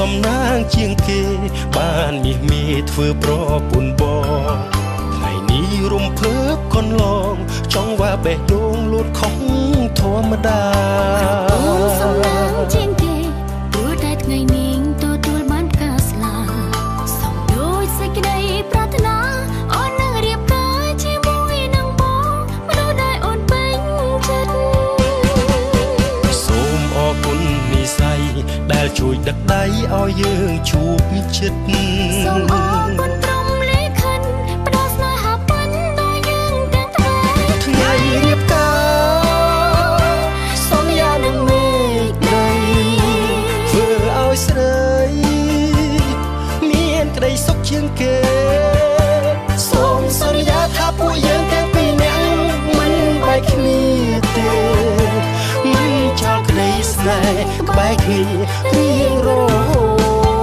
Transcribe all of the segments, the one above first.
សំណាងជាងគេបានមាសមេធ្វើប្រពន្ធបងថ្ងៃនេះរំភើបកន្លងចង់ว่าបេះដូងលូតខុសធម្មតាសំណាងជាងគេព្រោះតែថ្ងៃនេះទទួលបានការស្លាសំដូចសេចក្តីប្រាថ្នាអូននឹងរៀបការជាមួយនឹងបងមនុស្សដែលអូនពេញចិត្តសូមអរគុណនិស្ស័យដែលជួយដឹកដៃឲ្យយើងជួបជិតសូមអរគុណក្រុមលេខិនផ្ដល់ស្នេហាពិនដល់យើងទាំងថ្ងៃរៀបការសន្យានឹងមេឃដីធ្វើឲ្យស្រីមានក្តីសុខជាងគេសូមសន្យាថាពួកយើងទាំងពីរនាក់មិនបែកគ្នាទេមិនចោលក្តីស្នេហ៍ក្បែរគ្នារៀងរហូត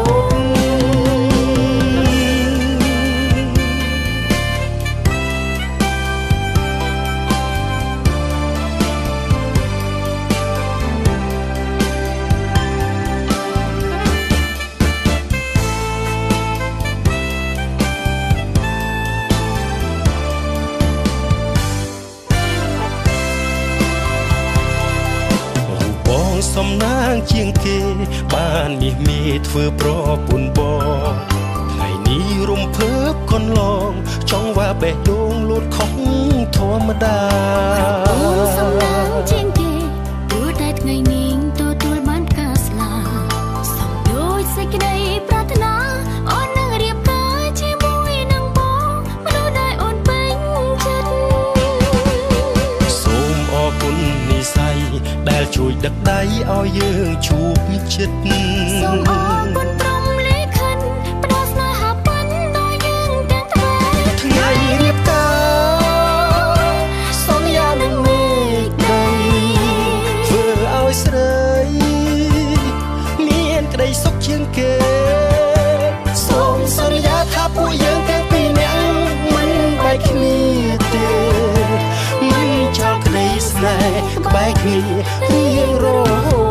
សំណាងជាងគេបានមាសមេធ្វើប្រពន្ធបងថ្ងៃនេះរំភើបកន្លងចង់ว่าបេះដូងលូតខុសធម្មតាសំណាងជាងគេព្រោះតែថ្ងៃនេះទទួលបានការស្លាសំដូចសេចក្តីប្រាថ្នាអូននឹងរៀបការជាមួយនឹងបងមនុស្សដែលអូនពេញចិត្តសូមអរគុណនិស្ស័យដែលជួយដឹកដៃឲ្យយើងជួបជិតសូមអរគុណក្រុមលេខិនផ្ដល់ស្នេហាពិនដល់យើងទាំងថ្ងៃរៀបការសន្យានឹងមេឃដីធ្វើឲ្យស្រីមានក្តីសុខជាងគេសូមសន្យាថាពួកយើងទាំងពីរនាក់មិនបែកគ្នាទេមិនចោលក្តីស្នេហ៍ក្បែរគ្នារៀងរហូត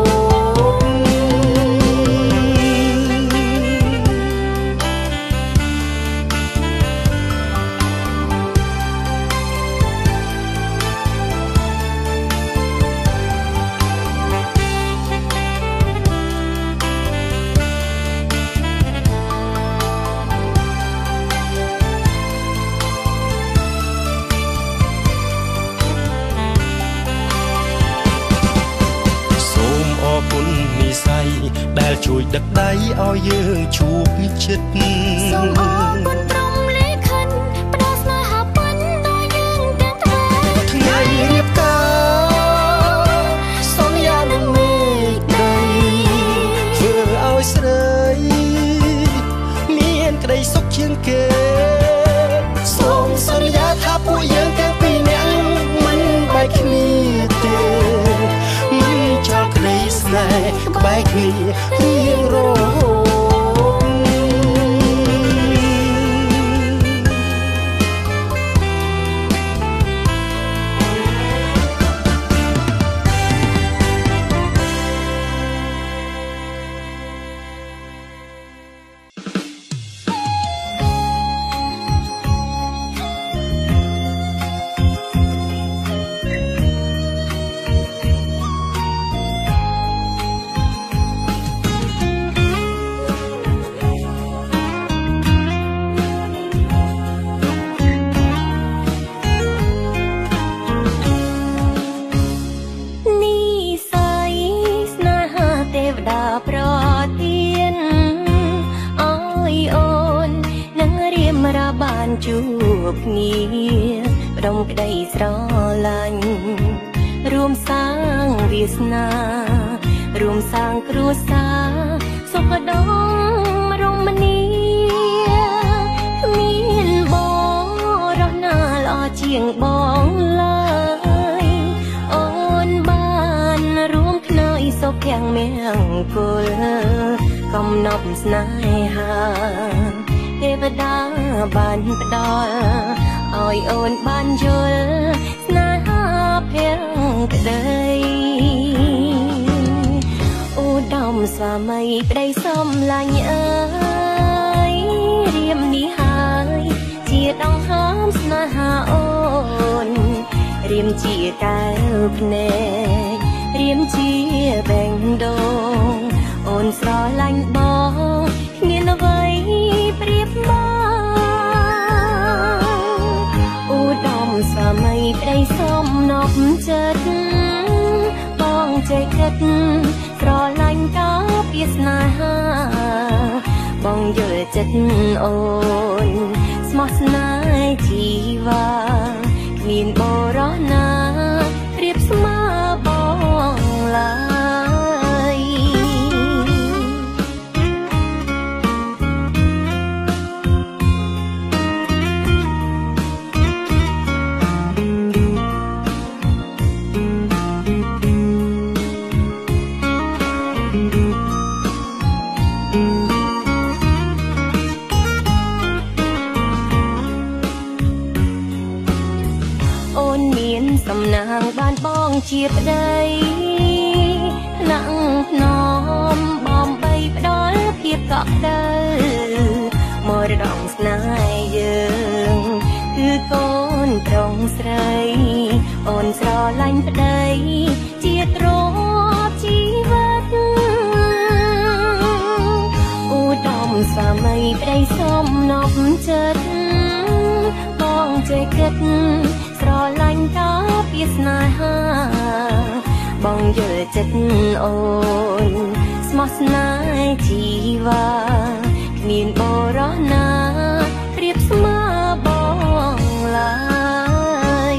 ដែលជួយដឹកដៃឲ្យយើងជួបជិតសូមអរគុណក្រុមលេខិនផ្ដល់ស្នេហាពិនដល់យើងទាំងថ្ងៃរៀបការសន្យានឹងមេឃដីធ្វើឲ្យស្រីមានក្តីសុខជាងគេសូមសន្យាថាពួកយើងទាំងពីរនាក់មិនបែកគ្នាទេមិនចោលក្តីស្នេហ៍ក្បែរគ្នារៀងរហូតជួបគ្នាផ្ដុំក្តីស្រឡាញ់រួមសាងវាសនារួមសាងគ្រួសារសុខដុមរមនាមានបងរស់ណាល្អជាងបងឡើយអូនបានរួមខ្នើយសុខទាំងមង្គលកំណប់ស្នេហាទេវតាបានផ្ដល់ឲ្យអូនបានយល់ស្នេហាភាំងក្តីឧដំស្វាមីប្តីសំឡាញ់អើយរៀមនេះហើយជាដងហើមស្នេហាអូនរៀមជាកែវភ្នែករៀមជាបេងដូងអូនស្រឡាញ់បងគ្មានអ្វីប្រៀបបងឧត្តមស្វាមីប្តីសំណប់ចិត្តបងចេះគិតស្រឡាញ់តពីស្នេហាបងយល់ចិត្តអូនស្មោះស្នេហ៍ជីវាគ្មានបរោះណាប្រៀបស្មើបងឡើយសំណាងបានបងជាប្តីណាំងភ្នំបំបីផ្ដល់ភាពកក់ក្ដៅមរតកស្នេហ៍យើងគឺកូនប្រុងស្រីអូនស្រឡាញ់ប្តីជាទ្រព្យជីវិតឧត្តមស្វាមីប្តីសំណប់ចិត្តបងចេះគិតស្រឡាញ់តពីស្នេហាបងយល់ចិត្តអូនស្មោះស្នេហ៍ជីវាគ្មានបរោះណាប្រៀបស្មើបងឡើយ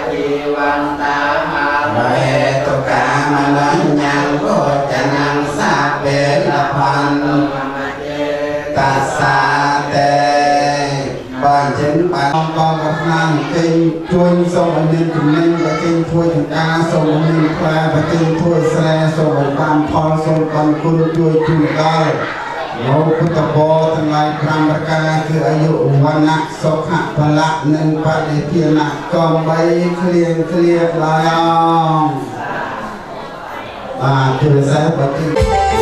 ตุกามลัญญังโคจนังสาสาแต่บ้านเช่นบ้านกองกับนางเก่งช่วยส่งอันนี้ถึงเล่นกับเก่งช่วยถึงกาส่งอันนี้แปลกับเก่งช่วยแสดงส่งตามพอส่งตามคุณช่วยจุดได้โลกุตโบทั้งหลายพรามประการคืออายุวันนักสุขะพละหนึ่งปฏิเทียนักกองใบเคลียลายช่วยแสดงปฏิ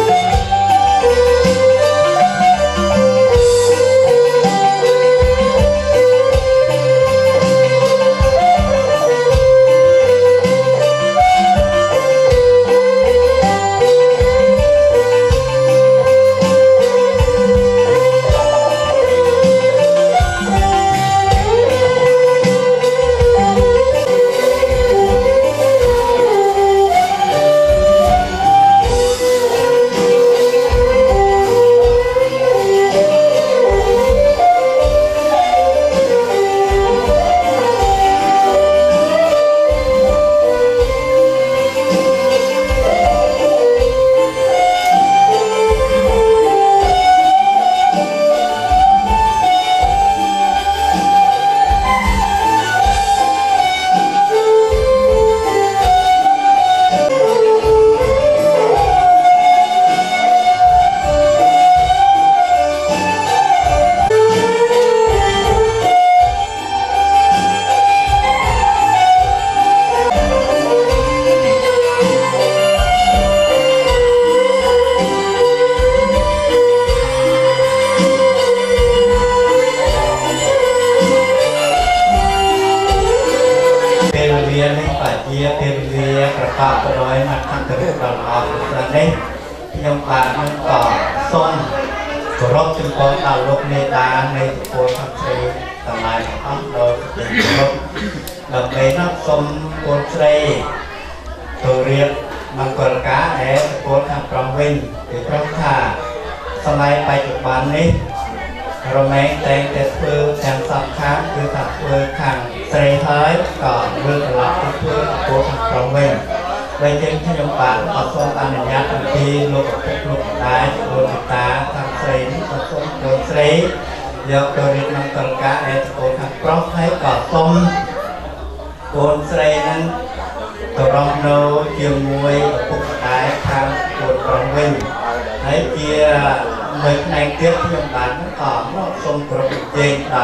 ยังปากมันก่อส้นกรบจึงพอเอาลบในตาในโพธิ์ทั้งสี่ต่างหลายทั้งโดยเป็นลบดับไปนักสมโพธิ์สี่ตัวเรียกมังกรกาแห่โพธิ์ทางปรองวินหรือพระธาสมัยปัจจุบันนี้เราแม้แต่งแต่เพื่อแทนสับค้างคือสับเพื่อขังเสยเฮ้ยก่อนเรื่องหลักเพื่อโพธิ์ทางปรองวินใบเช่นขยมปากผสมอันยักษ์ทีลูกลูกได้โดนตาทางเสยผสมโดนเสยยกตัวริมังกรกาเอตโกทางกรอบให้ก่อต้มโกนเสยนั้นตัวรองโนเกี่ยวมวยปุกได้ทางโกนรองวิ่งให้เกี่ยเมื่อในเกี่ยวขยมปากนั้นต่อผสมกรอบเจนต่อ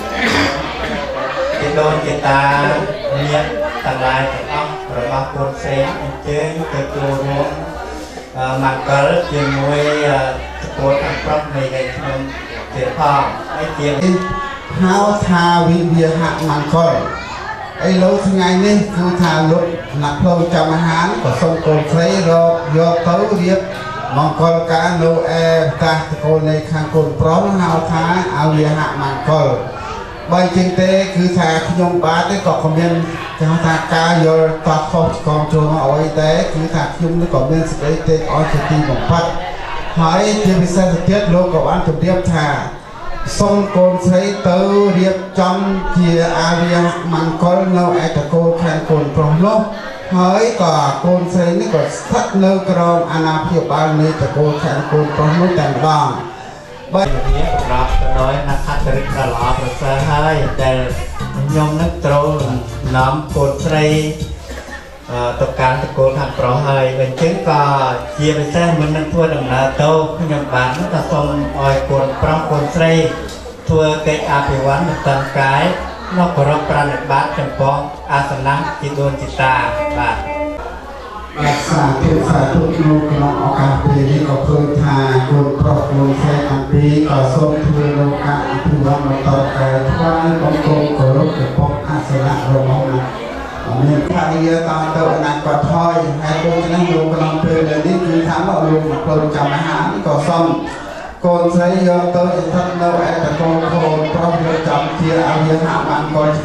ที่โดนจิตาเนี่ยต่างหลายต่างอ้อมประมาณคนเซนเจนตัวตัวนู้นมันก็ยังมวยตัวทางครอบในในขนมเสียพ่อไอ้เจียงเท้าทาวิเวียหักมันก็ไอ้รู้ทั้งไงนี่คือทาลุกหนักโลจำอาหารก็ส่งโกนใช้รอยกเต้าเรียบมังกรกาโนเอตาโกนในข้างโกนพร้อมเท้าท้าเอาเวียหักมันก็ใบจิงเตคือทาขยมบาได้ก็คอมเมนต์จะทากาโยตัดคอกองโจมาเอาไว้แต่คือทาขยมได้คอมเมนต์สเปซเตออสตีของพัดหายเทียบพิเศษเทียบโลกับอันจุดเรียบทาทรงโกนใช้เตอเรียบจอมเกียอาเวียมันก็เนาไอตะโกนแทนโกนพร้อมโลหายก็โกนใช้นี่ก็ทัดเนื้อกรองอนาพิบาลในตะโกนแทนโกนพร้อมโลแต่งบ้างใบนี้รับน้อยนักขัดริกระลาประเสริฐให้แต่ยมนักโตรน้ำโกนใส่ตกการตะโกนทางปลอให้เป็นเช่นก็เชียร์ไปแท้เหมือนนักทัวร์ดำนาโตขยมบานนักส่งออยโกนปลอมโกนใส่ทัวร์เกยอาภิวันต่างกายนอกรับประนักบาทจำปองอาสนะจิตโดนจิตตาบาทรักษาเทศาทุกโลกน้องอากาศปีนี้ก็เคยทาโกนครอบโกนใส่อันปีก็ส่งทัวร์โลกาอภิวันมาต่อไปทว่าของโกนกรบกับปองอาสนะโรงนั้นมีพระเยตอนเติมนักกอดถอยให้โกนนั่งลงกำลังเพลินเลยนี่คือถามว่าลงโกนจำอาหารก็ซ่อมโกนใช้ยอมเติมอินทัศน์เราแอบโกนโคนเพราะเราจำเทียเอาเยอะหามันก่อน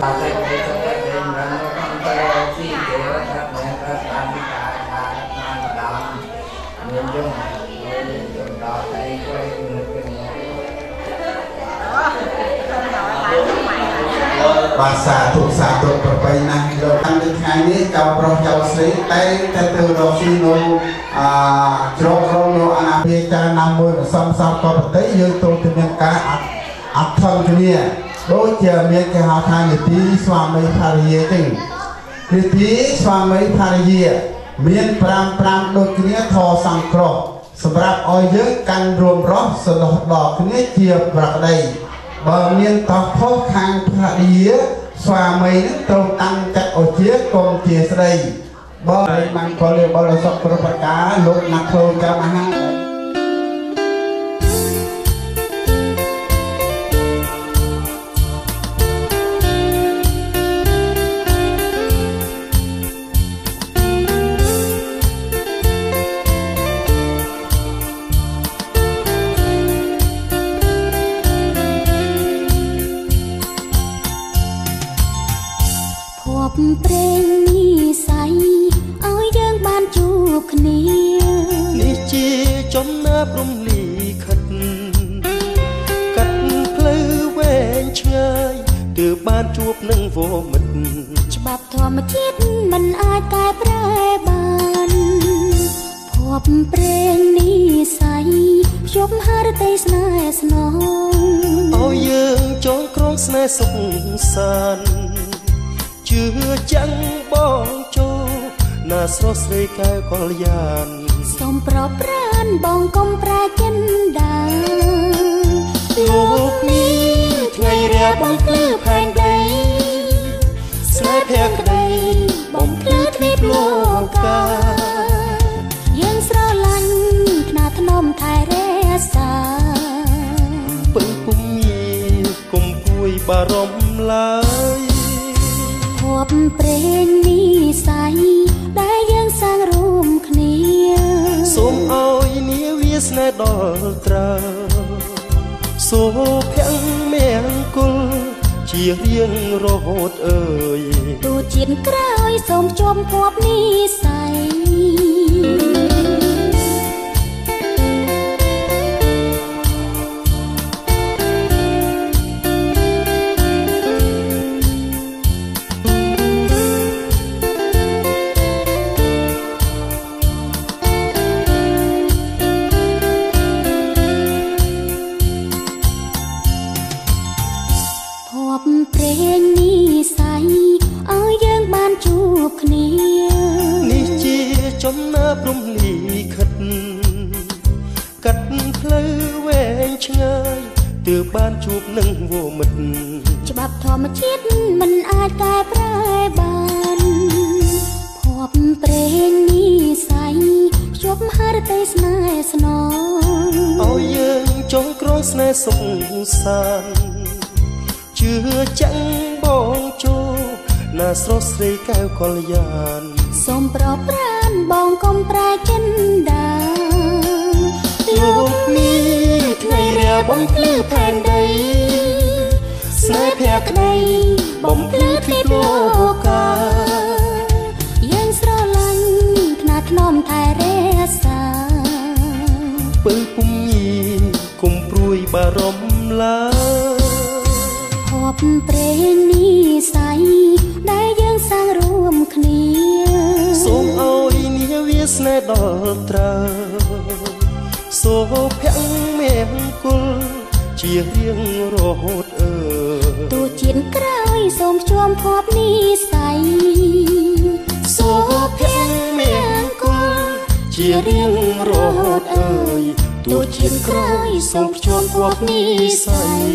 បាសាទុកសាទុកប្របីណាស់លោកតាំងពីថ្ងៃនេះចៅប្រុសចៅស្រីតែទៅរកស៊ីនៅជ្រករងនៅអាណាព្យាចារណាមួយសំសពក៏ប្រតិយើងទៅទៅមានការអត់ធំគ្នាដូចជាមានគេហៅថានីតិស្វាមីភរិយាចឹងនីតិស្វាមីភរិយាមាន5ដូចគ្នាធរសង្គ្រោះសម្រាប់ឲ្យយើងកាន់រួមរស់សដោះដល់គ្នាជាប្រក្តីបើមានតោះខុសខាងភរិយាស្វាមីនឹងត្រូវតាំងចិត្តឲ្យជាកុំជាស្ដីបើបានក៏លើបលសុខប្រប្រការលោកណាក់ធ្វើកម្មអាហារព្រេងនេះស័យឲ្យយើងបានជួបគ្នានេះជាចំណើបរំលីខិតកាត់ផ្លូវវែងឆ្ងាយទើបបានជួបនឹងវមិត្តច្បាប់ធម្មជាតិមិនអាចកែប្រែបានភពព្រេងនេះស័យភ្ជាប់ហារតីស្នេហ៍ស្នងឲ្យយើងចងក្រងស្នេហ៍សុខសាន្តជឿចាំងបងចូលណាស្រស់ស្រីកែវកលយានសូមប្រប្រានបងកុំប្រែចិនដាលោកនេះថ្ងៃរាបងភ្លឺផែនដីស្នេហ៍ភក្តីបំភ្លឺទ្វីបលោកកាយើងស្រឡាញ់ថ្នាថ្នមថែរក្សាពឹងពុំមានគុំគួយបារម្ភឡើយភពព្រេងនេះស័យដែលយើងសាងរួមគ្នាសូមឲ្យនាវាស្នេហ៍ដល់ត្រើសូមភ័ងមង្គលជារៀងរហូតអើយទូជាតិក្រោយសូមជួបភពនេះស័យព្រេងនេះស័យឲ្យយើងបានជួបគ្នានេះជាចំណើបរំលីខិតកាត់ផ្លូវវែងឆ្ងាយទើបបានជួបនឹងវមិត្តច្បាប់ធម្មជាតិមិនអាចកែប្រែបានភពព្រេងនេះស័យភ្ជាប់ហារតីស្នេហ៍ស្នងឲ្យយើងចងក្រងស្នេហ៍សុខសាន្តជឿចាំងបងចូលណាស្រស់ស្រីកែវកលយានសូមប្រប្រានបងកុំប្រែចិនដាលោកនេះថ្ងៃរាបំភ្លឺផែនដីស្នេហ៍ភក្តីបំភ្លឺទ្វីបលោកកាយើងស្រឡាញ់ថ្នាថ្នមថែរក្សាពើពុំញីគុំព្រួយបារម្ភឡើយភពព្រេងនេះស័យដែលយើងសាងរួមគ្នាសូមឲ្យនាវាស្នេហ៍ដល់ត្រើសូមភ័ងមង្គលជារៀងរហូតអើយទូជាតិក្រោយសូមជួបភពនេះស័យសូមភ័ងមង្គលជារៀងរហូតអើយទូជាតិក្រោយសូមជួបភពនេះស័យ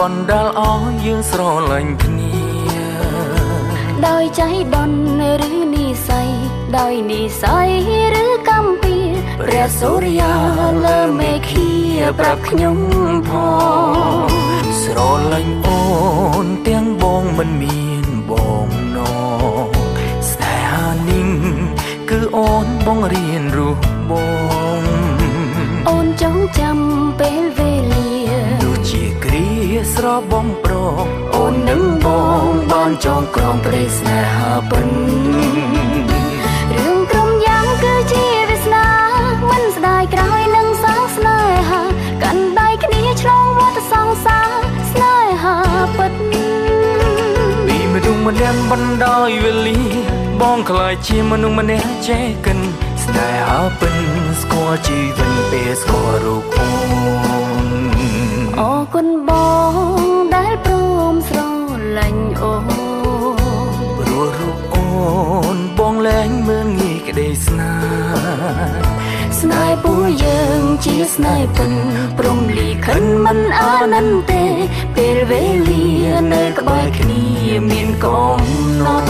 បណ្ដាលឲ្យយើងស្រឡាញ់គ្នាដោយใจដន់ឬនិស័យដោយនិស័យឬកម្មពៀព្រះសូរិយាលើមេឃាប្រាប់ខ្ញុំផងស្រឡាញ់អូនទាំងបងមិនមានបងនងស្នេហានេះគឺអូនបងរៀនរស់បងអូនចងចាំពេលវេលាដូចជាគ្រាស្របងប្រកអូននឹងបងបានចងក្រងព្រៃស្នេហាពិនរឿងក្រុមយ៉ាងគឺជាវាសនាមិនស្ដាយក្រោយនឹងសាងស្នេហាកាន់ដៃគ្នាឆ្លងវដ្តសង្សារស្នេហាពិតពីមនុស្សម្នាក់បណ្ដោយវេលាបងខ្លាចជាមនុស្សម្នាក់ចេះកិនស្នេហាពិនស្គាល់ជីវិតពេលស្គាល់រូបអូនអរគុណបងដែលព្រមស្រឡាញ់អូនព្រោះរូបអូនបងលែងមើលងាយក្តីស្នេហ៍ស្នេហ៍ពួកយើងជាស្នេហ៍ពិនព្រមលីខិនមិនអានន្ទទេពេលវេលានៅក្បែរគ្នាមានកំណត់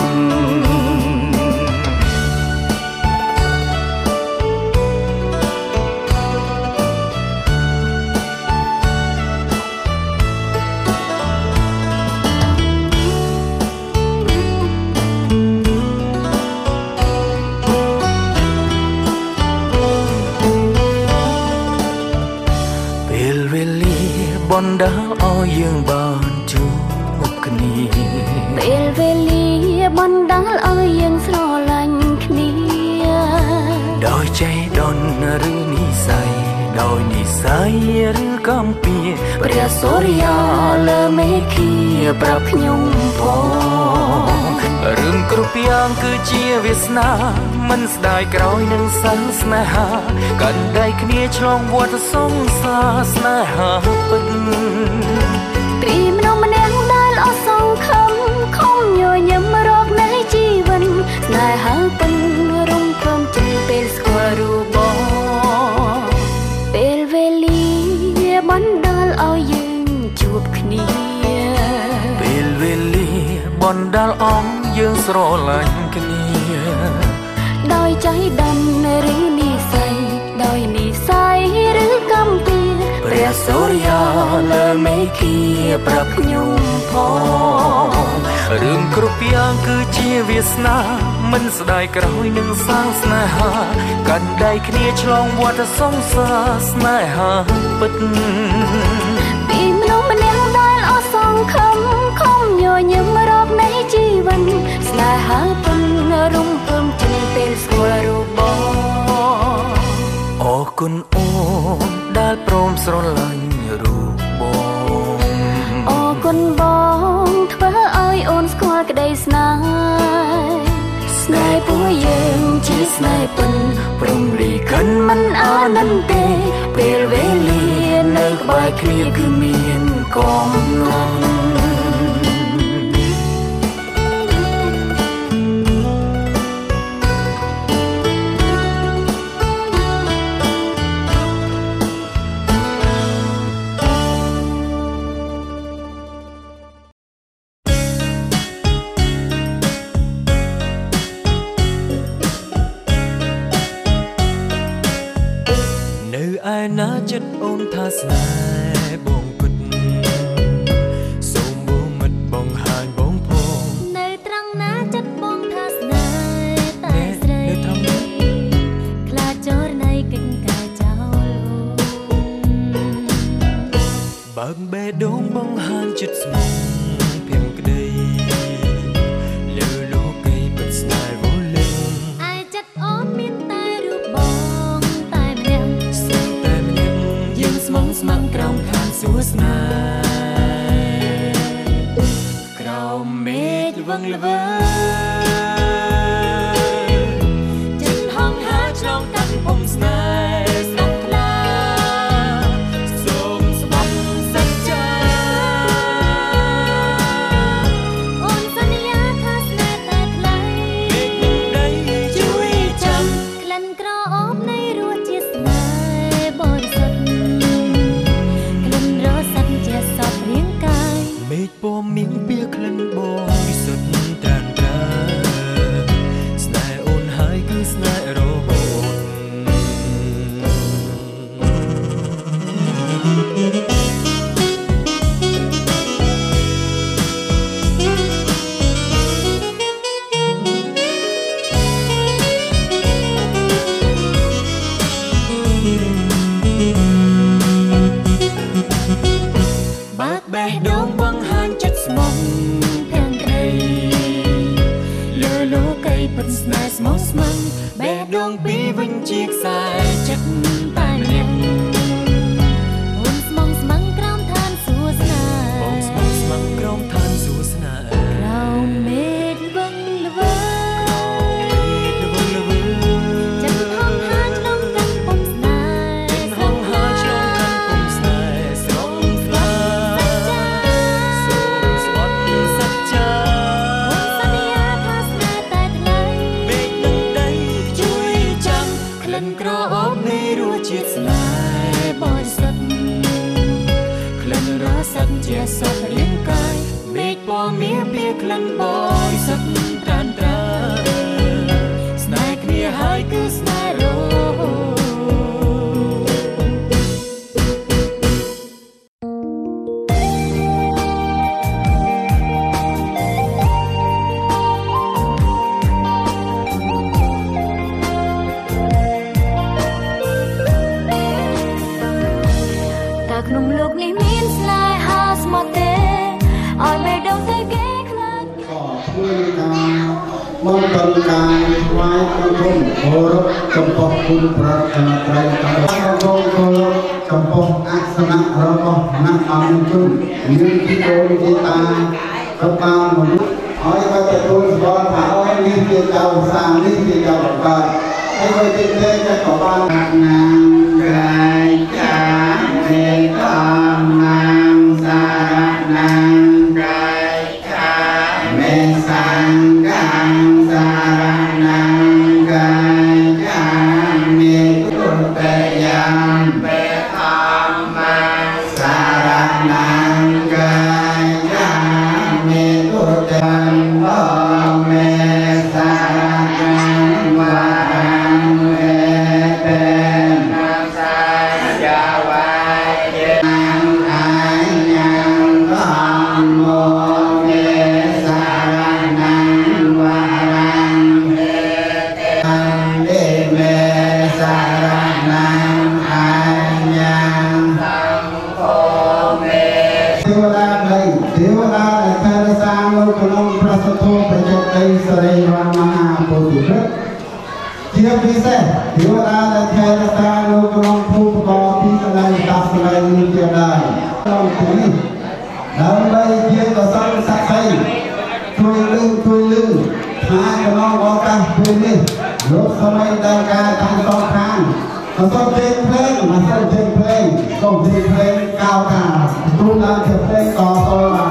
បណ្ដាលឲ្យយើងបានជួបគ្នាពេលវេលាបណ្ដាលឲ្យយើងស្រឡាញ់គ្នាដោយใจដន់ឬនិស័យដោយនិស័យឬកម្មពៀព្រះសូរិយាលើមេឃាប្រាប់ខ្ញុំផងរឿងគ្រប់យ៉ាងគឺជាវាសនាមិនស្ដាយក្រោយនឹងសិលស្នេហាកាន់ដៃគ្នាឆ្លងវដ្តសង្សារស្នេហាពិតពីមនុស្សម្នាក់ដែលអស់សង្ឃឹមខំញញឹមរកនៃជីវិតស្នេហាពិតរំភើបជាពេលស្គាល់រូបបងពេលវេលាបណ្ដាលឲ្យយើងជួបគ្នាពេលវេលាបណ្ដាលឲ្យយើងស្រឡាញ់គ្នាដោយใจដន់ឬនិស័យដោយនិស័យឬកម្មពៀព្រះសូរិយាលើមេឃាប្រាប់ខ្ញុំផងរឿងគ្រប់យ៉ាងគឺជាវាសនាមិនស្ដាយក្រោយនឹងសាងស្នេហាកាន់ដៃគ្នាឆ្លងវដ្តសង្សារស្នេហាពិតពីមនុស្សម្នាក់ដែលអស់សង្ឃឹមខំញញឹមរកនៃជីវិតស្នេហាពិតរំភើបជាពេលស្គាល់រូបបងអរគុណអូនដែលព្រមស្រឡាញ់រូបបងអរគុណបងធ្វើឲ្យអូនស្គាល់ក្តីស្នេហ៍ស្នេហ៍ពួកយើងជាស្នេហ៍ពិនព្រមលីខិនមិនអានន្ទទេពេលវេលានៅក្បែរគ្នាគឺមានកំណត់ឯណាចិត្តអូនថាស្នេហ៍បងពិតសូមមើលមិត្តបងហាញបងផងនៅត្រង់ណាចិត្តបងថាស្នេហ៍តែស្រីខ្លាចចរណៃកិច្ចការចោលបើកបេះដូងបងហាញចិត្តស្មងភៀងក្តីលើលោកីពិតស្នេហ៍វលឹងឯចិត្តអូនមានតែរូបបងតែម្នាក់ស្មងស្មាំក្រោមខានសួស្នេហ៍ក្រោមមេឃល្វឹងល្វើចិត្តហងហើរឆ្លងកាត់ពំស្នេហ៍ស្នប់ខ្លាសូមស្បប់សច្ចាលោកីពិតស្នេហ៍ស្មោះស្ម័គ្របេះដូងពីវិញជាខ្សែចិត្តតែម្នាក់អូនស្មងស្មឹងក្រោមឋានសួស្នាបងស្មងស្មឹងក្រោមឋានសួស្នាក្រោមមេឃវឹងល្វើចិត្តហងហាឆ្លងកាន់ពុំស្នេហ៍ចិត្តហងហាឆ្លងកាន់ពុំស្នេហ៍ស្រងថ្លាសូមស្បត់សច្ចាអូនសន្យាថាស្នេហ៍តែថ្លៃមេឃនឹងដីជួយចាំក្លិនក្រអូបនៃរសជាតិស្នេហ៍បរិសុទ្ធក្លិនរស័ព្ទជាសុខរាងកាយមេឃពណ៌មាសពីក្លិនបរិសុទ្ធត្រានត្រាស្នេហ៍គ្នាហើយគឺស្នេហ៍រស់ក្នុងលោកនេះមានស្នេហាស្មោះទេឲ្យបេះដូងទៅគេខ្លាចក៏ធ្វើការមកដល់ការថ្វាយបង្គំគោរពចំពោះគុណប្រតិត្រីទាំងអស់គោរពចំពោះអសនៈរបស់អ្នកអង្គជនមានពីដូនជាតារបស់មនុស្សឲ្យក៏ទទួលស្គាល់ថាអូនេះជាចៅសាមនេះជាចៅកើតហើយក៏ទីទេក៏បានណាងកាយចាមេតាមណាងសារណាងកាយចាមេសង្ឃាងសារណាងកាយចាមេទុតយ៉ាងបេតាមមាសារណាងកាយចាមេទុតយ៉ាងមេសារណាងវាជាពិសេសទេវតាដែលថែរក្សានៅក្នុងភូមិកទីកន្លែងដាស់ស្លែងនេះជាដែរក្នុងទីនេះដើម្បីជាកសលស័ក្តិសិទ្ធិជួយលឺថាក្នុងឱកាសពេលនេះលោកសម័យដែលការទាំងសងខាងអសូវចេញភ្លេងមកសូវចេញភ្លេងសូមចេញភ្លេងកៅថាទូឡើងជាភ្លេងកសលបាទ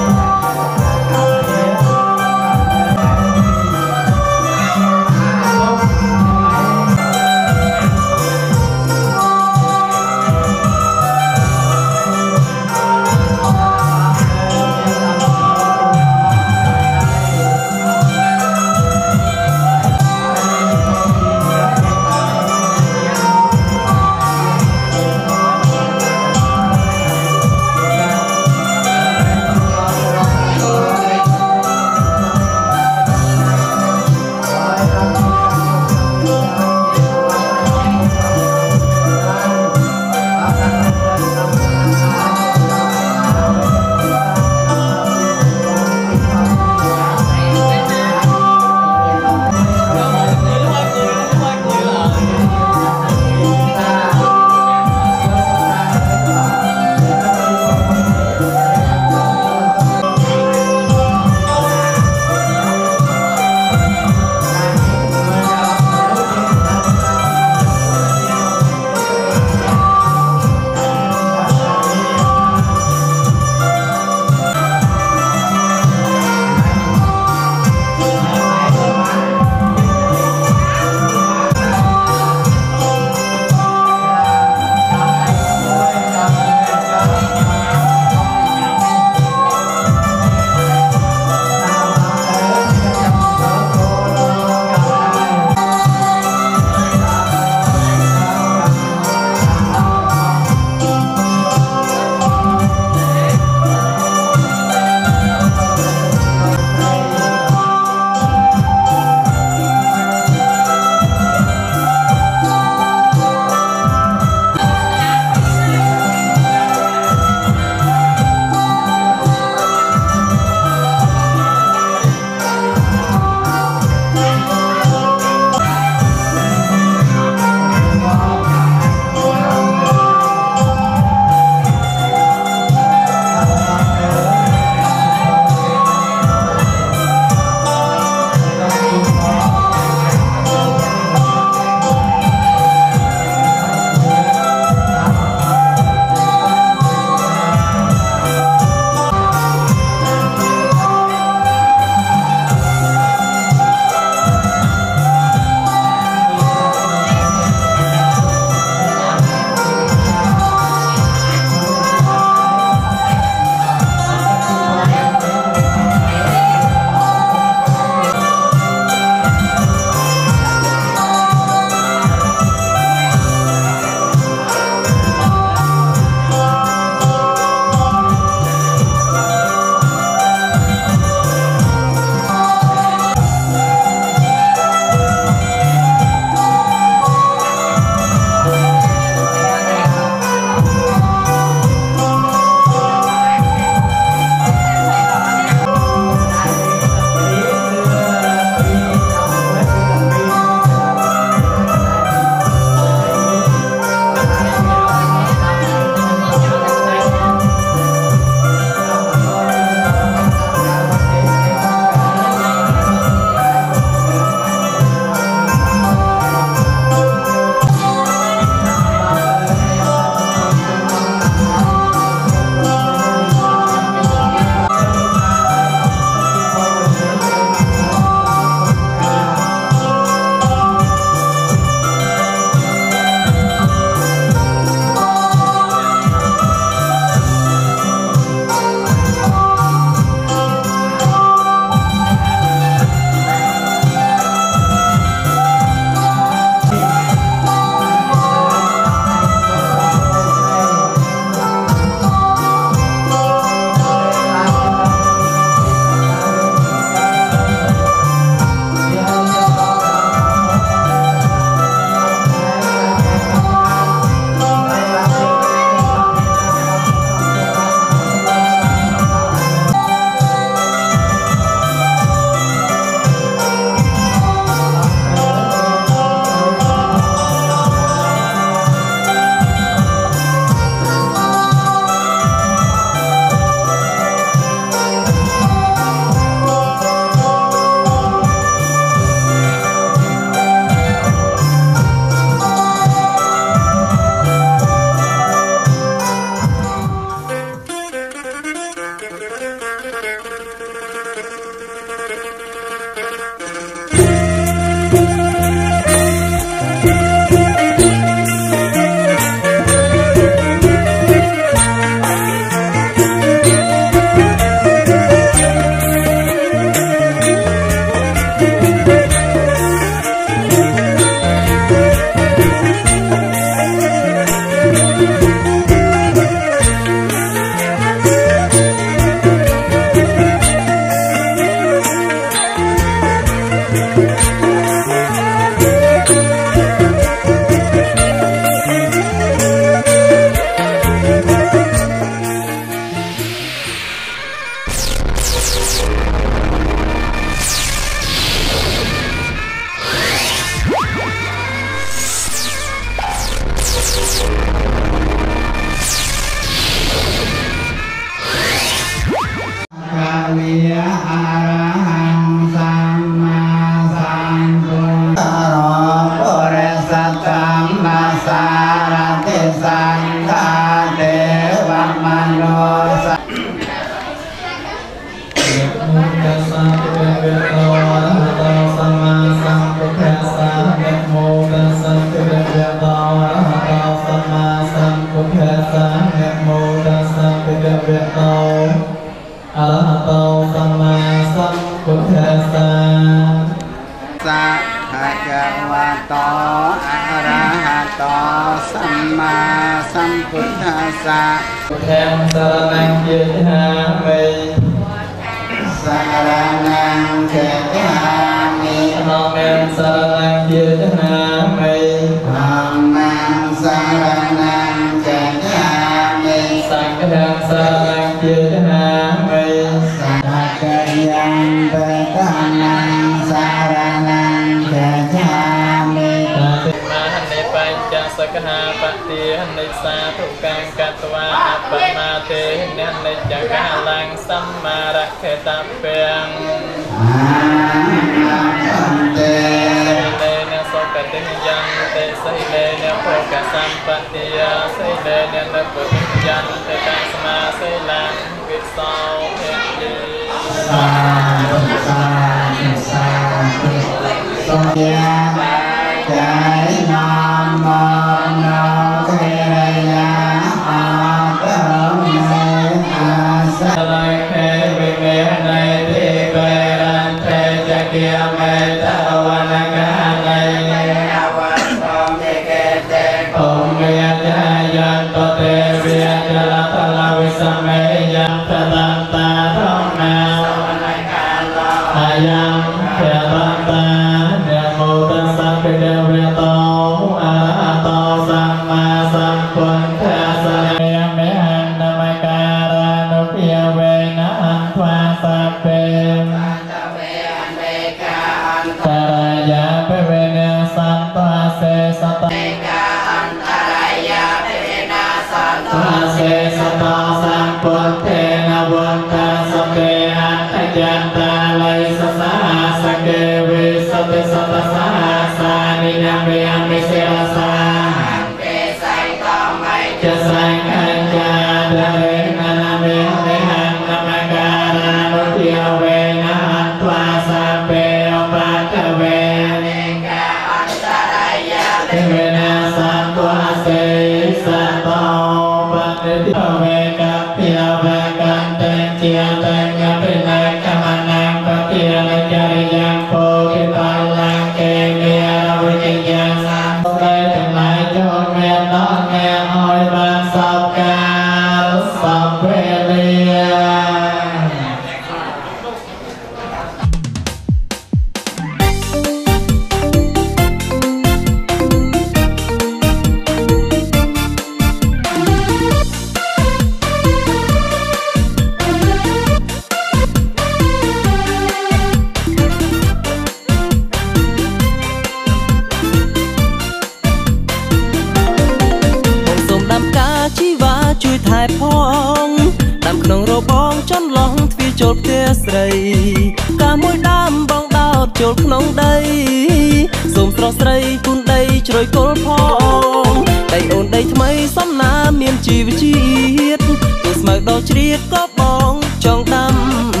ជីវជាតិទោះស្មៅដល់ជ្រៀតក៏បងចង់ដាំ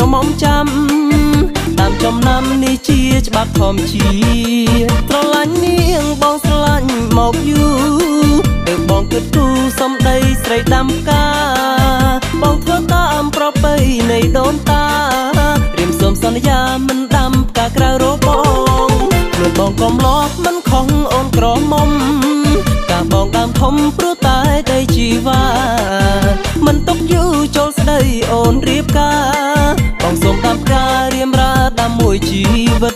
ក្រមុំចាំតាមចំណាំនេះជាច្បាប់ធម្មជាតិស្រឡាញ់នាងបងស្រឡាញ់មកយូរទើបបងគិតគូរសំដីស្រីដាំផ្កាបងធ្វើតាមប្រពៃនៃដូនតារៀមសូមសន្យាមិនដាំផ្កាក្រៅរបងខ្លួនបងកំឡោះមិនខុសអូនក្រមុំការបងដើមធំព្រោះតែដីជីវ៉ាមិនຕົកយូរចូលស្ដីអូនរៀបការបងសូមតាមការរៀមរាដាំមួយជីវិត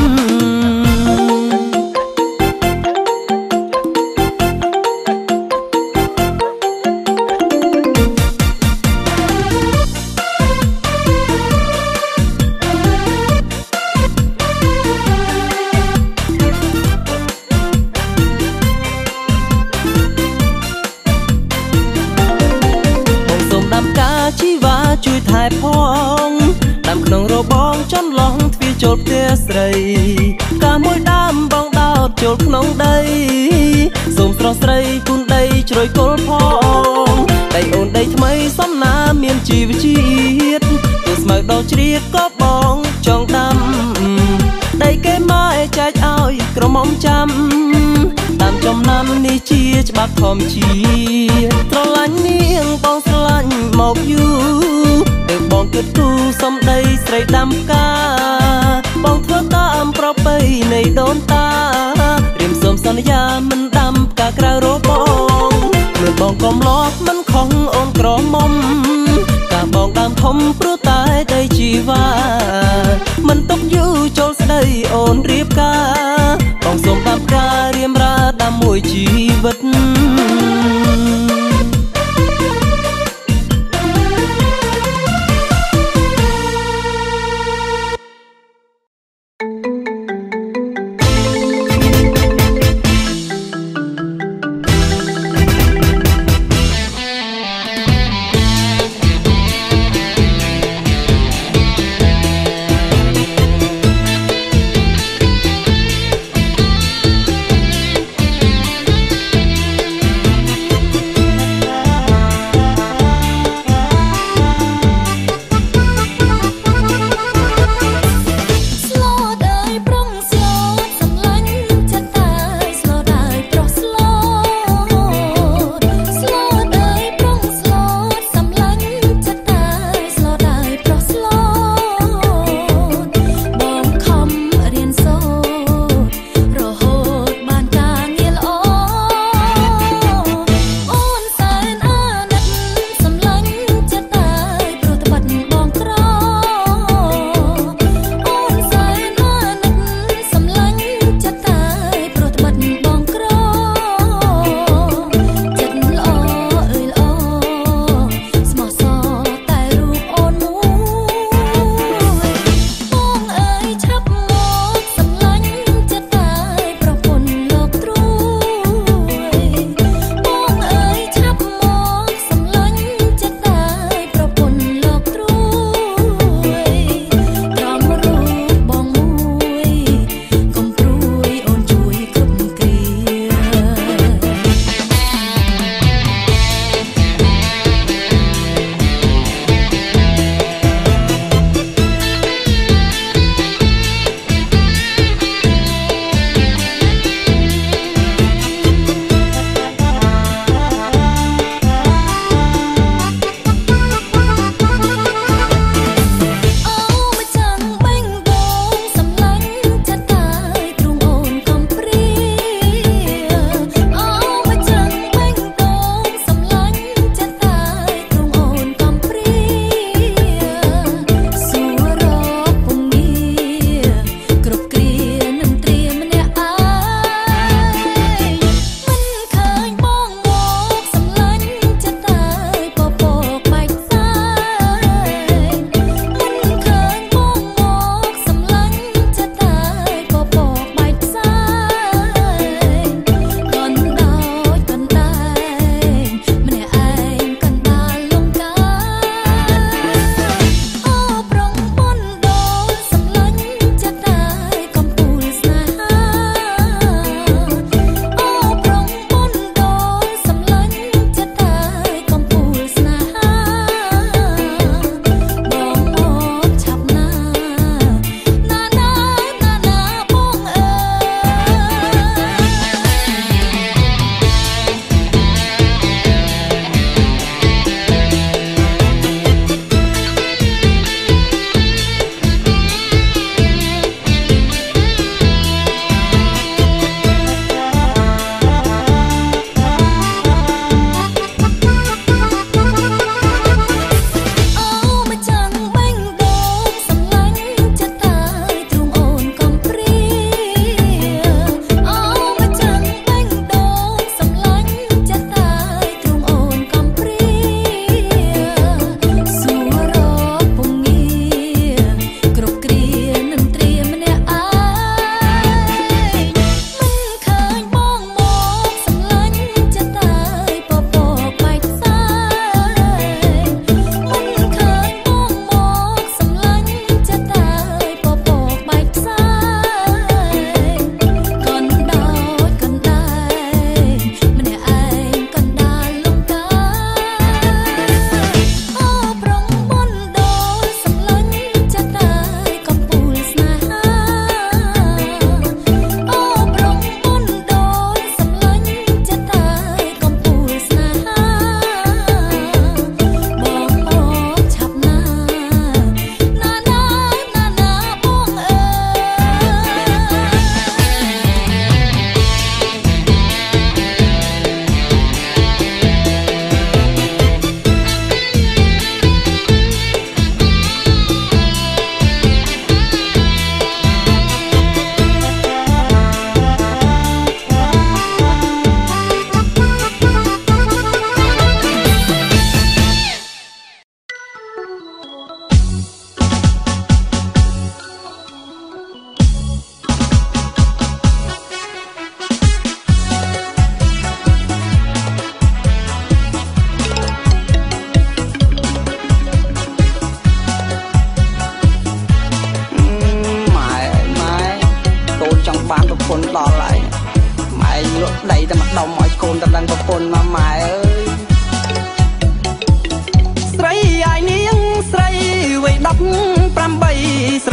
ជួយថែផងដាំក្នុងរបងចន្លងទ្វារចូលផ្ទះស្រីកាមួយដើមបងដោតចូលក្នុងដីសូមស្រស់ស្រីគុណដីជ្រោយគល់ផងដីអូនដីថ្មីសំណាមានជីវជាតិទោះស្មៅដល់ជ្រៀតក៏បងចង់ដាំដីគេមកចែកឲ្យក្រមុំចាំតាមចំណាំនេះជាច្បាប់ធម្មជាតិស្រឡាញ់នាងបងស្រឡាញ់មកយូរទើបបងគិតគូរសំដីស្រីដាំផ្កាបងធ្វើតាមប្រពៃនៃដូនតារៀមសូមសន្យាមិនដាំផ្កាក្រៅរបងខ្លួនបងកំឡោះមិនខុសអូនក្រមុំការបងដើមធំព្រោះតែដីជីវ៉ាមិនຕົកយូរចូលស្ដីអូនរៀបការបងសូមតាមការរៀមរាដាំមួយជីវិត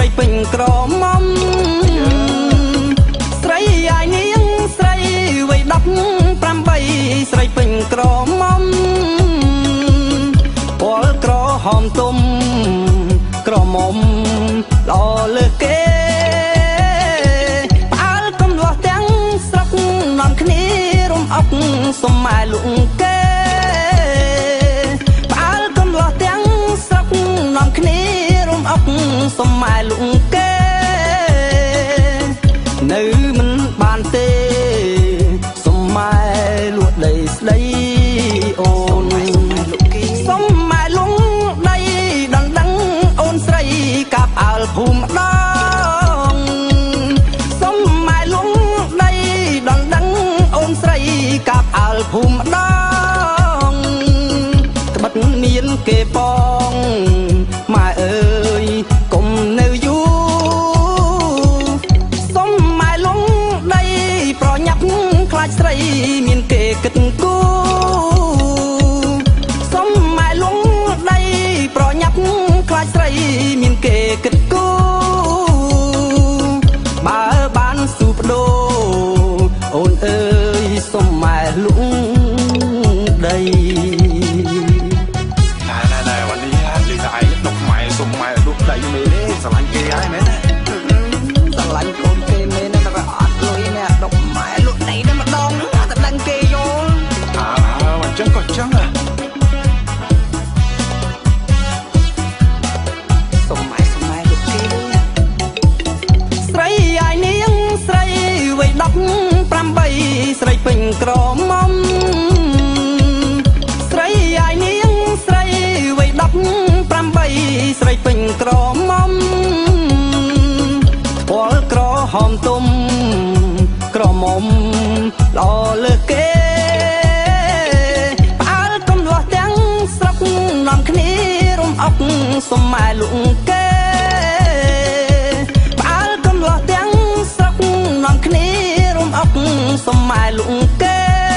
ពេញក្រមុំស្រីអាយនាងស្រីវ័យ18ស្រីពេញក្រមុំពលក្រហមទុំក្រមុំល្អលើកគេផ្អើលកំលោះទាំងស្រុកនាំគ្នារំអប់សុំម៉ែលុងគេផ្អើលកំលោះទាំងស្រុកនាំគ្នារំអប់សុំម៉ែលុងគេនៅមិនបានទេសុំម៉ែលក់ដីស្ដីអូនសុំម៉ែលុងដីដណ្ដឹងអូនស្រីកាប់អើលភូមិម្ដងសុំម៉ែលុងដីដណ្ដឹងអូនស្រីកាប់អើលភូមិម្ដងត្បិតមានគេបងម៉ែអើយកុំនៅយូរសុំម៉ែលុងដីប្រញាប់ខ្លាចស្រីមានគេគិតគូសុំម៉ែលុងដីប្រញាប់ខ្លាចស្រីមានគេគិតគូបើបានស៊ូបដូរអូនអើយសុំម៉ែលុងដីណែวันนี้ลีกไอ้ดอกไม้សុំម៉ែលក់ដីមេទេស្រឡាញ់គេហើយមែនទេស្រឡាញ់កូនគេមែនតែអត់លុយនេះដុកម៉ែលក់ដីតែម្ដងតែដឹងគេយល់អញ្ចឹងក៏ចឹងសុំម៉ែលក់គេស្រីអាយនាងស្រីវ័យ18ស្រីពេញក្រមុំស្រីអាយនាងស្រីវ័យ18ស្រីពេញក្រមុំពលក្រហមទុំក្រមុំល្អលើកគេផ្អើលកំលោះទាំងស្រុកនាំគ្នារំអប់សុំម៉ែលុងគេផ្អើលកំលោះទាំងស្រុកនាំគ្នារំអប់សុំម៉ែលុងគេ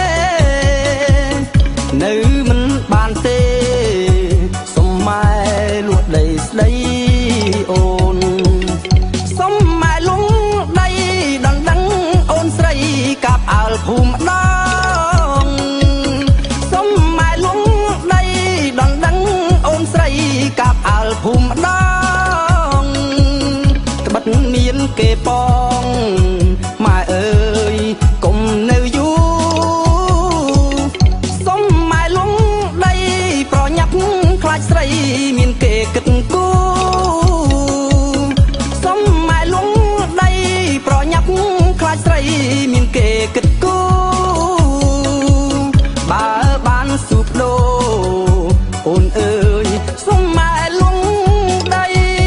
នៅមិនបានទេសុំម៉ែលក់ដីស្ដីអូនសុំម៉ែលុងដីដណ្ដឹងអូនស្រីកាប់អើលភូមិម្ដងសុំម៉ែលុងដីដណ្ដឹងអូនស្រីកាប់អើលភូមិម្ដងត្បិតមានគេបងម៉ែអើយកុំនៅយូរសុំម៉ែលុងដីប្រញាប់ខ្លាចស្រីមានគេគិតគូសុំម៉ែលុងដីប្រញាប់ខ្លាចស្រីមានគេគិតគូបើបានស៊ូបដូរអូនអើយសុំម៉ែលុងដី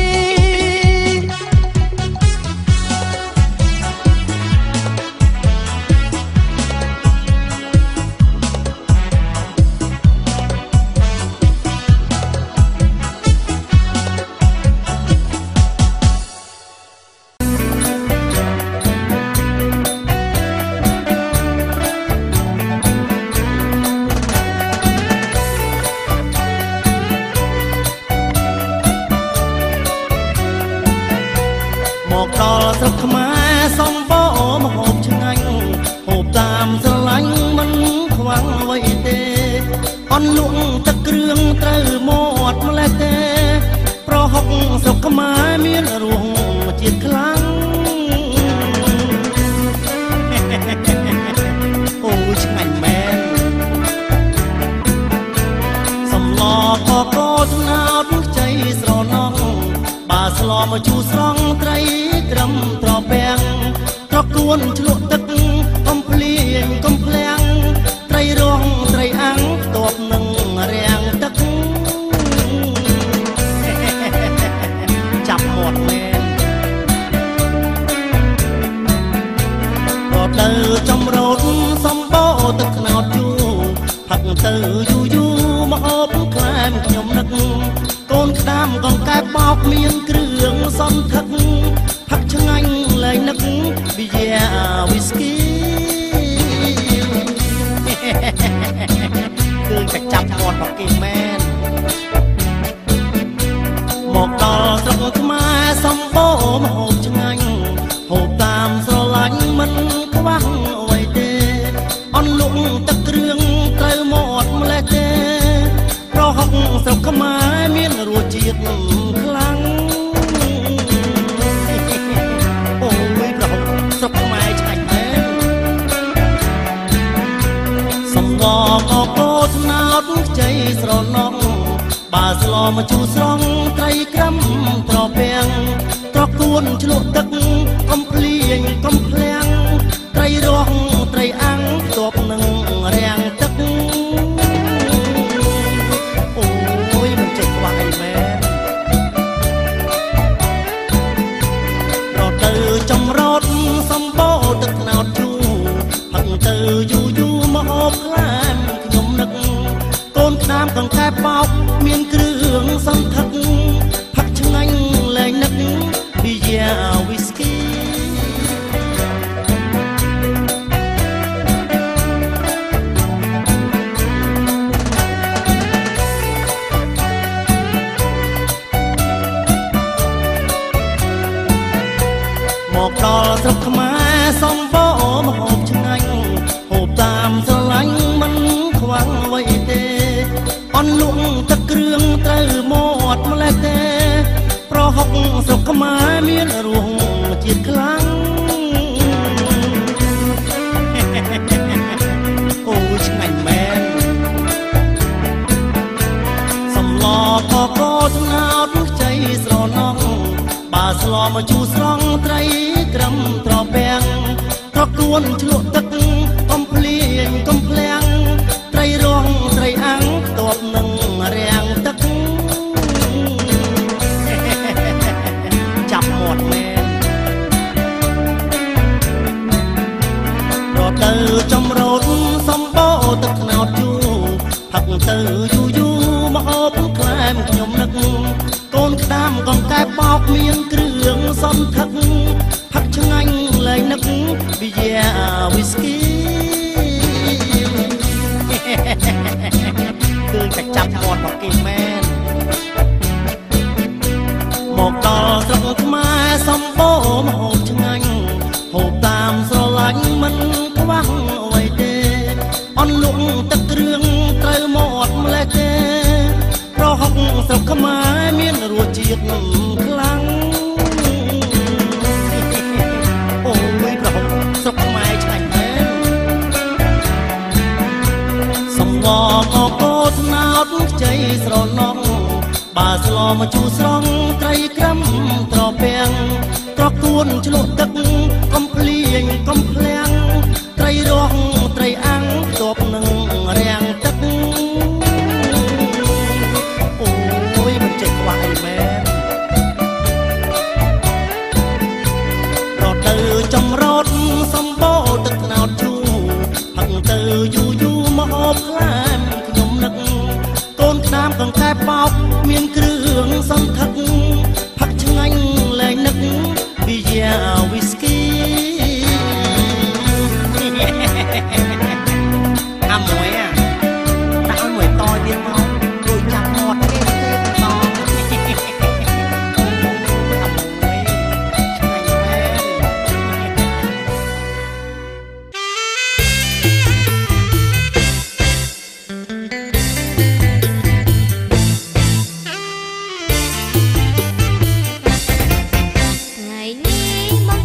មកដល់ស្រុកខ្មែរសំបោមកហូបឆ្ងាញ់ហូបតាមស្រឡាញ់មិនខ្វះអ្វីទេអន់លក់ទឹកគ្រឿងត្រូវមាត់ម្លេះទេប្រហុកស្រុកខ្មែរមានរសជាតិខ្លាំងអូឆ្ងាញ់មែនសំឡកកស្នោតខ្ចីស្រណោះបើស្លមកជូរស្រង់ត្រីត្រឹមត្រពាំងត្រកួនឆ្លក់ទឹកកំភ្លៀងកំភ្លាំងត្រីរងត្រីអាំងតបនឹងរាំងទឹកចាប់មាត់មែនក៏ទៅចំរោតសំបោទឹកខ្នោតជូរផឹកទៅយូរមកអបក្លែមខ្ញុំនឹកកូនក្តាមកងកែបបោកមានគ្រឿងសន្ធឹកផឹកឆ្ងាញ់លែងនឹកវីយ៉ាវីស្គីគឺតែចាប់មាត់មកគេមែនមកដល់ស្រុកខ្មែរសំបូរខ្លាំងអូយប្រហុកស្រុកខ្មែរឆ្ងាញ់មែនសំងកកោថ្នោតខ្ចីស្រណោះបាស្លមកជូរស្រង់ត្រីក្រាំត្រពាំងត្រកួនឆ្លក់ទឹកកំភ្លៀងកំភ្លាំងត្រីរស់ត្រីអាំងទប់នឹងរាំងទឹកអូយមិនចេះខ្វះអីមែនរត់ទៅចម្រោតសម្បោទឹកថ្នោតជូរផឹកទៅយូយូមកហូបខ្លាមខ្ញុំនឹកកូនក្តាមកង្កែបបោកមានគ្រឿងសន្ធឹកផឹកឆ្ងាញ់លែងនឹកពីយ៉ាវីស្គីមកដល់ស្រុកខ្មែរសំបោមកហូបឆ្ងាញ់ហូបតាមស្រឡាញ់មិនខ្វះអ្វីទេអន់លក់ទឹកគ្រឿងត្រូវមាត់ម្លេះទេប្រហុកស្រុកខ្មែរមានរសជាតិខ្លាំងអូឆ្ងាញ់មែនសំឡកកោថ្នោតខ្ចីស្រណោះបាស្លមកជូរស្រង់ត្រីក្រាំត្រពាំងត្រកួនឆ្លក់ទឹកកំភ្លៀងកំភ្លាំងត្រីរស់ត្រីអាំងទប់នឹងរាំងទឹកចាប់មាត់មែនរត់ទៅចម្រោតសម្បោទឹកថ្នោតជូរផឹកទៅយូយូមកហូបខ្លែមខ្ញុំនឹកកូនក្តាមកង្កែបបោកមានគ្រឿងសន្ធឹកផឹកឆ្ងាញ់លែងនឹកពីយ៉ាវីស្គីគឺតែចាប់មាត់មកគេមែនមកដល់ស្រុកខ្មែរសម្បូរមកហូបឆ្ងាញ់ហូបតាមស្រឡាញ់មិនខ្វះអ្វីទេអន់លក់ទឹកគ្រឿងត្រូវមាត់ម្លេះទេប្រហុកស្រុកខ្មែរមានរសជាតិខ្លាំងអូយប្រហុកស្រុកខ្មែរឆ្ងាញ់មែនសំងកកោថ្នោតខ្ចីស្រណោះបាស្លមកជូរស្រង់ត្រីក្រាំត្រពាំងត្រកួនឆ្លក់ទឹកកំភ្លៀងកំភ្លាំងត្រីរស់ត្រីអាំងទប់នឹងរាំងទឹកអូយមិនចេះខ្វះអីមែនរត់ទៅចម្រោតសម្បោទឹកថ្នោតជូរផឹកទៅយូយូមកហូបខ្លាមខ្ញុំនឹកកូនក្តាមកង្កែបបោកមានគ្រឿងសន្ធឹកផឹកឆ្ងាញ់លែងនឹកពីយ៉ាវីស្គីអាមួយដាក់ឲ្យមួយតទៀតមកដូចចាប់មាត់គេទេតអាមួយឆ្ងាញ់មែនថ្ងៃនេះ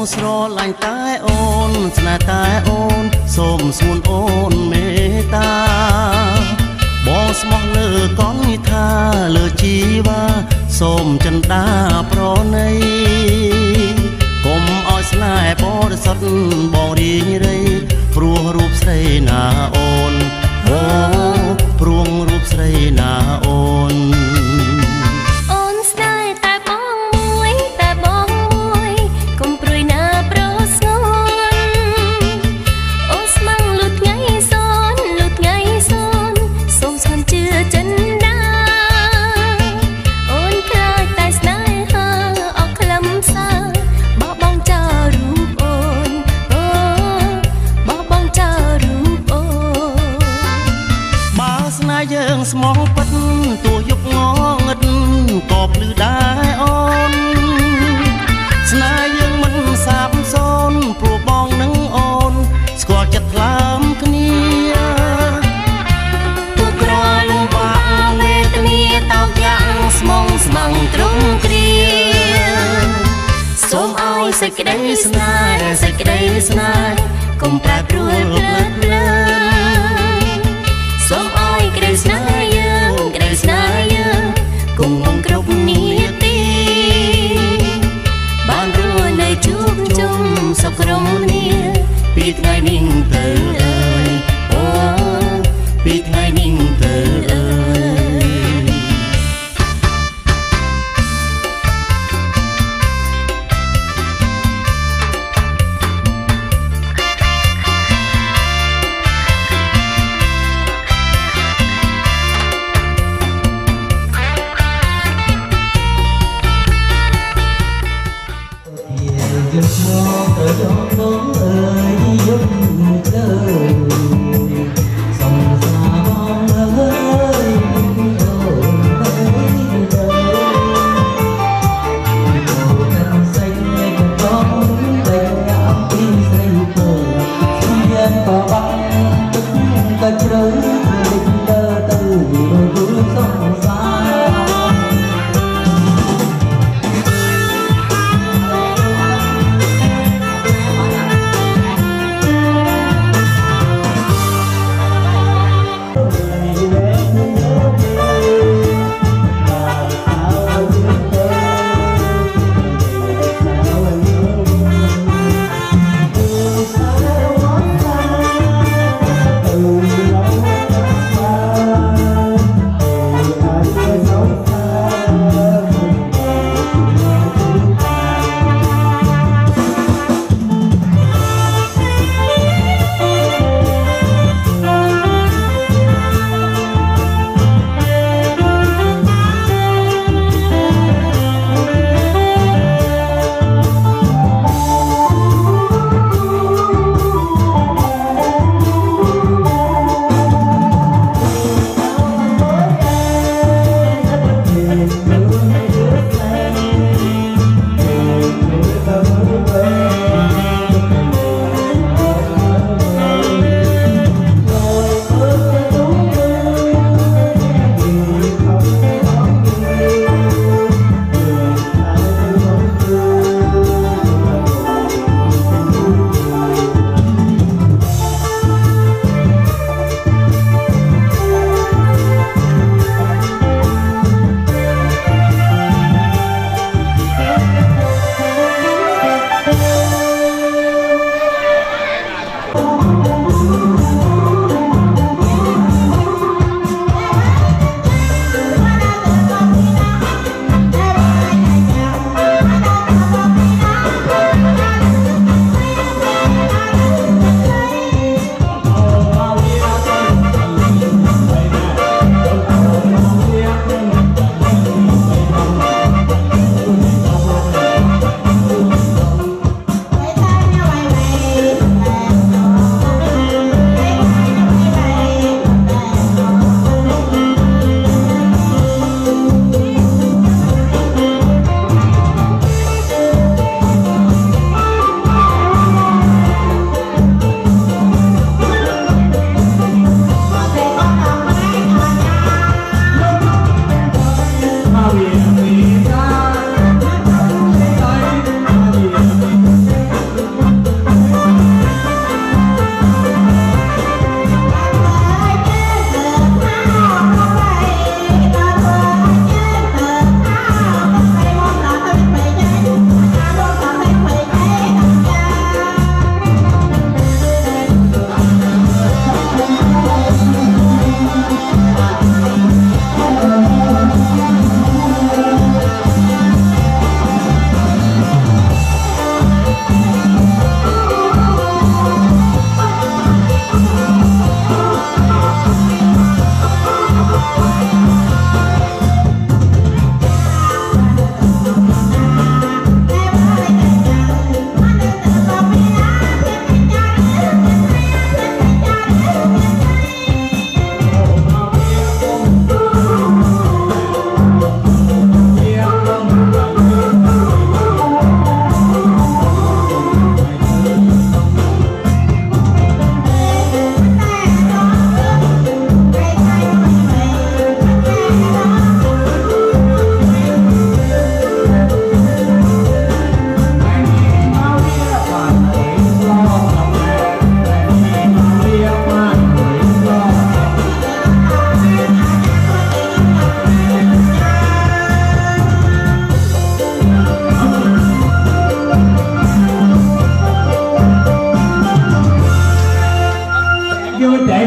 ស្រឡាញ់តែអូនស្នេហ៍តែអូនសូមសួនអូនមេត្តាបងស្មោះលើកងនិថាលើជីវ៉ាសូមចិន្តាប្រណីកុំឲ្យស្នេហ៍បរិសុទ្ធបងរីងរៃព្រោះរូបស្រីណាអូនអូព្រោះរូបស្រីណាអូនអូនស្នេហ៍តែបងមួយតែបងមួយកុំព្រួយណាប្រស្ងួនអូនស្មងលុតថ្ងៃសូនលុតថ្ងៃសូនសូមស្ងជឿចិនដាអូនខ្លាចតែស្នេហាអស់ខ្លឹមសាបោះបង់ចោលរូបអូនអូបោះបង់ចោលរូបអូនបើស្នេហ៍យើងស្មោះពិតទោះយប់ងងឹតក៏ភ្លឺដែរអូនស្នេហ៍យើងមិនសាបសូនព្រោះបងនឹងអូនស្គាល់ចិត្តថ្លើមគ្នាទោះក្រលំបាកវេទនាតោកយ៉ាងស្មងស្មងទ្រង់គ្រាសូមឲ្យសេចក្តីស្នេហ៍សេចក្តីស្នេហ៍កុំប្រែប្រួលភ្លើតភ្លើនសូមឲ្យក្តីស្នេហ៍យើងក្តីស្នេហ៍យើងគង់វង្សគ្រប់នាទីបានរស់នៅជួបជុំសុខក្រុមគ្នាពីថ្ងៃនេះទៅអើយអូពីថ្ងៃនេះទៅអើយ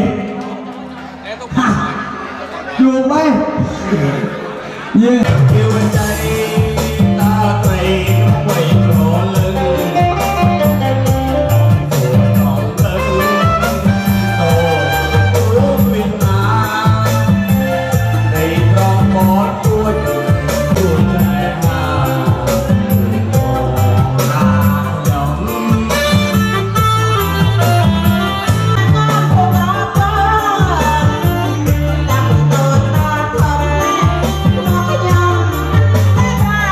chuột bay yeah yêu bên trái ta quay quay cổ lưng còn lưng tổ Việt Nam đây con bó chuột chạy hà Hãy subscribe cho kênh Ghiền Mì Gõ để không bỏ lỡ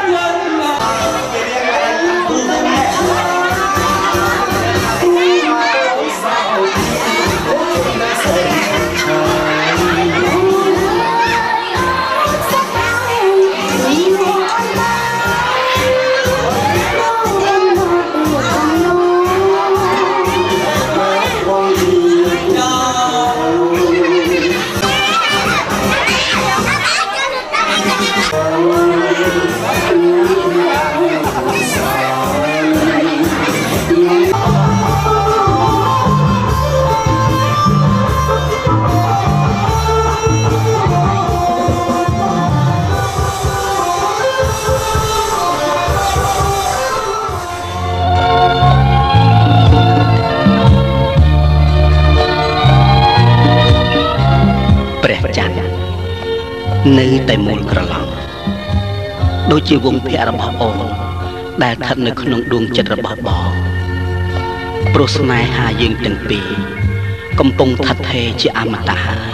នៅតែមូលក្រឡំដូចជាវងភ័ក្ររបស់អូនដែលស្ថិតនៅក្នុងដួងចិត្តរបស់បងព្រោះស្នេហាយើងទាំងពីរកំពុងស្ថិតថេរជាអមតៈហើយ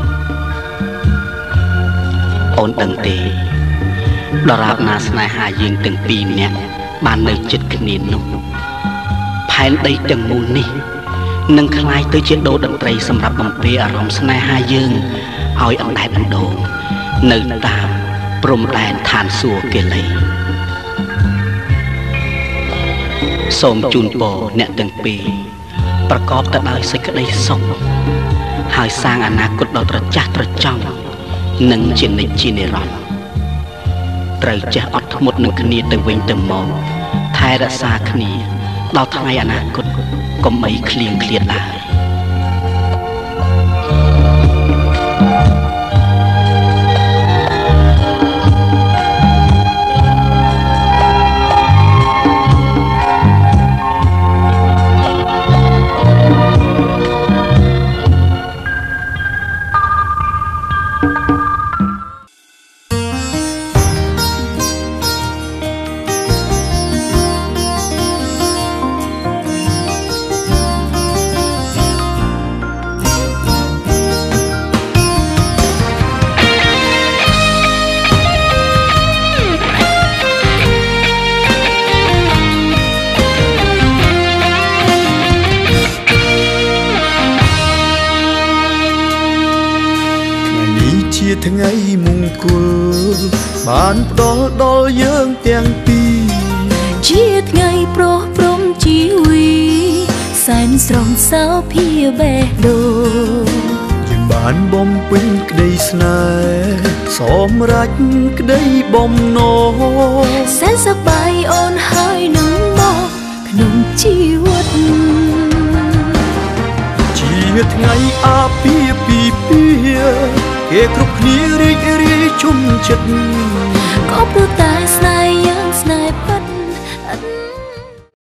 អូនដឹងទេដរាបណាស្នេហាយើងទាំងពីរនាក់បាននៅជិតគ្នានោះផែនដីទាំងមូលនេះនឹងคล้ายទៅជាដូរតន្ត្រីសម្រាប់បំពេអារម្មណ៍ស្នេហាយើងឲ្យអណ្ដែតអណ្ដូងនៅតាមព្រំដែនឋានសួគ៌កិលេសសូមជូនពរអ្នកទាំងពីរប្រកបទៅដោយសេចក្តីសុខហើយសាងអនាគតដ៏ត្រចះត្រចង់និងជានិច្ចជានិរន្តរ៍ត្រូវចេះអត់ធ្មត់នឹងគ្នាទៅវិញទៅមកថែរក្សាគ្នាដល់ថ្ងៃអនាគតកុំបីឃ្លៀងឃ្លាតឡើយថ្ងៃមង្គលបានផ្ដល់ដល់យើងទាំងពីរជាថ្ងៃប្រោះព្រំជីវីសែនស្រស់សោភាបេះដូងយើងបានបំពេញក្តីស្នេហ៍សម្រេចក្តីបំណងសែនសប្បាយអូនហើយនឹងមកក្នុងជីវិតជាថ្ងៃអាពាហ៍ពិពាហ៍គេគ្រប់គ្នារីករាយជុំចិត្តក៏ព្រោះតែស្នេហ៍យ៉ាងស្នេហ៍ពិត